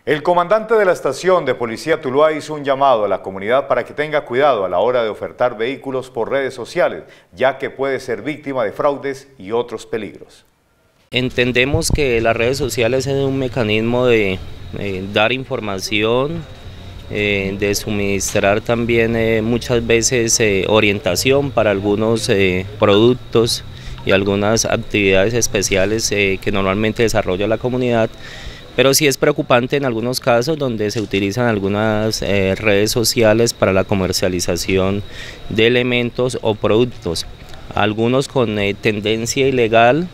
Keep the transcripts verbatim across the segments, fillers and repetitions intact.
El comandante de la estación de Policía Tuluá hizo un llamado a la comunidad para que tenga cuidado a la hora de ofertar vehículos por redes sociales, ya que puede ser víctima de fraudes y otros peligros. Entendemos que las redes sociales es un mecanismo de eh, dar información, eh, de suministrar también eh, muchas veces eh, orientación para algunos eh, productos y algunas actividades especiales eh, que normalmente desarrolla la comunidad. Pero sí es preocupante en algunos casos donde se utilizan algunas eh, redes sociales para la comercialización de elementos o productos, algunos con eh, tendencia ilegal,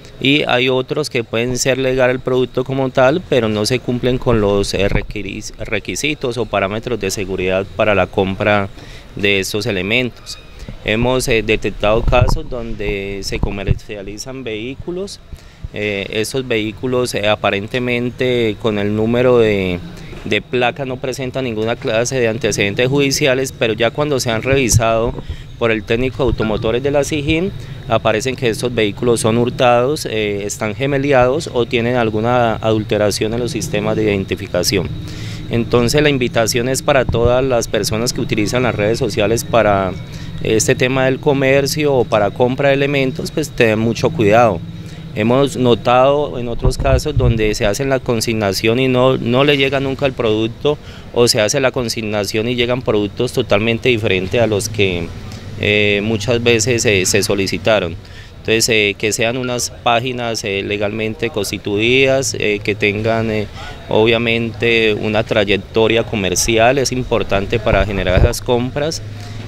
y hay otros que pueden ser legal el producto como tal, pero no se cumplen con los eh, requisitos o parámetros de seguridad para la compra de estos elementos. Hemos eh, detectado casos donde se comercializan vehículos. Eh, estos vehículos eh, aparentemente con el número de, de placa no presentan ninguna clase de antecedentes judiciales, pero ya cuando se han revisado por el técnico de automotores de la SIJIN, aparecen que estos vehículos son hurtados, eh, están gemeliados o tienen alguna adulteración en los sistemas de identificación. Entonces la invitación es para todas las personas que utilizan las redes sociales para este tema del comercio o para compra de elementos, pues tengan mucho cuidado. Hemos notado en otros casos donde se hace la consignación y no, no le llega nunca el producto, o se hace la consignación y llegan productos totalmente diferentes a los que eh, muchas veces eh, se solicitaron. Entonces, eh, que sean unas páginas eh, legalmente constituidas, eh, que tengan eh, obviamente una trayectoria comercial, es importante para generar esas compras.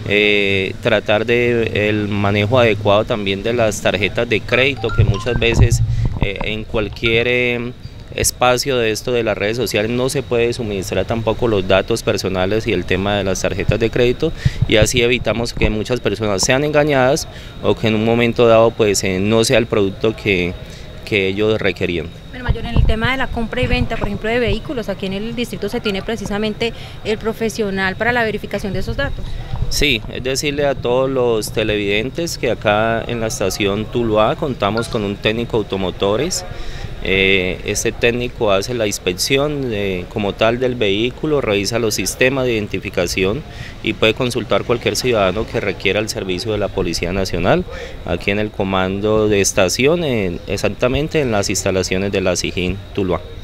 Eh, tratar de el manejo adecuado también de las tarjetas de crédito, que muchas veces eh, en cualquier eh, espacio de esto de las redes sociales no se puede suministrar tampoco los datos personales y el tema de las tarjetas de crédito, y así evitamos que muchas personas sean engañadas o que en un momento dado pues eh, no sea el producto que, que ellos requerían. Pero mayor, en el tema de la compra y venta, por ejemplo, de vehículos, aquí en el distrito se tiene precisamente el profesional para la verificación de esos datos. Sí, es decirle a todos los televidentes que acá en la estación Tuluá contamos con un técnico automotores. Eh, este técnico hace la inspección de, como tal del vehículo, revisa los sistemas de identificación y puede consultar cualquier ciudadano que requiera el servicio de la Policía Nacional aquí en el comando de estación, en, exactamente en las instalaciones de la SIJIN Tuluá.